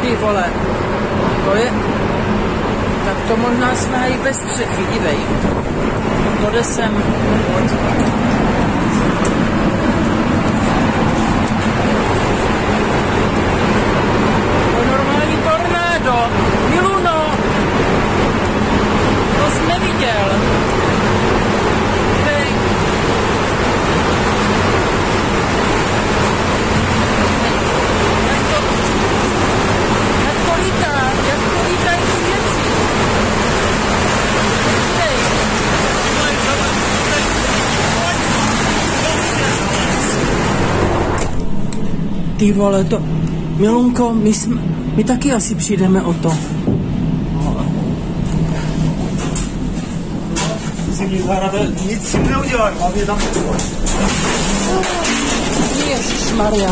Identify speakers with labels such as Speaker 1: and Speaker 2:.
Speaker 1: Ty vole, to je... Tak to možná jsme i bez střechy, dívej. To jde sem. To je normální tornádo. Miluno. To jsi neviděl. Dívej. Jak to lítají ty věci. Dívej. Ty vole, to... Milunko, my taky asi přijdeme o to.
Speaker 2: Zimní zahrada, nic si neudělám, hlavně tam...
Speaker 1: Ježišmarja.